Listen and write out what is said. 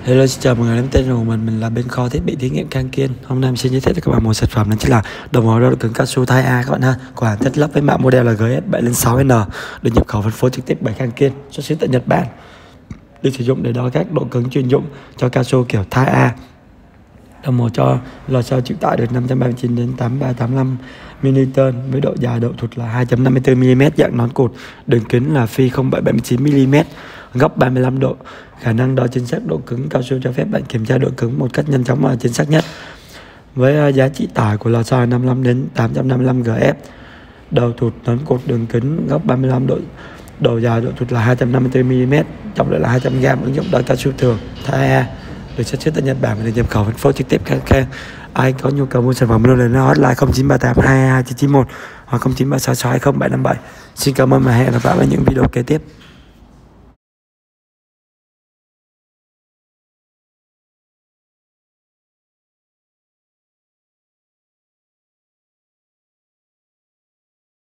Hello, xin chào mọi người, em tên của mình là bên kho thiết bị thí nghiệm Khang Kiên. Hôm nay mình xin giới thiệu cho các bạn một sản phẩm đó chính là đồng hồ đo độ cứng cao su Type A các bạn ha, của hãng Techlux với mã model là GS706N, được nhập khẩu phân phối trực tiếp bởi Khang Kiên, xuất xứ tại Nhật Bản, được sử dụng để đo các độ cứng chuyên dụng cho cao su kiểu Type A. Đồng hồ cho lò xo chịu tải được 539 đến 8385 mN với độ dài độ thụt là 2.54 mm, dạng nón cụt, đường kính là phi 0,79 mm, góc 35 độ. Khả năng đo chính xác độ cứng cao su cho phép bạn kiểm tra độ cứng một cách nhanh chóng và chính xác nhất. Với giá trị tải của lò xo 55 đến 855 GF, đầu thụt nón cụt, đường kính, góc 35 độ, độ dài độ thụt là 254 mm, trọng lượng là 200 g, ứng dụng đo cao su thường Type A, được xuất xứ tại Nhật Bản và được nhập khẩu phân phối trực tiếp Khang. Ai có nhu cầu mua sản phẩm luôn là hotline 0938 222 991 hoặc 0936 620 757. Xin cảm ơn và hẹn gặp lại ở những video kế tiếp.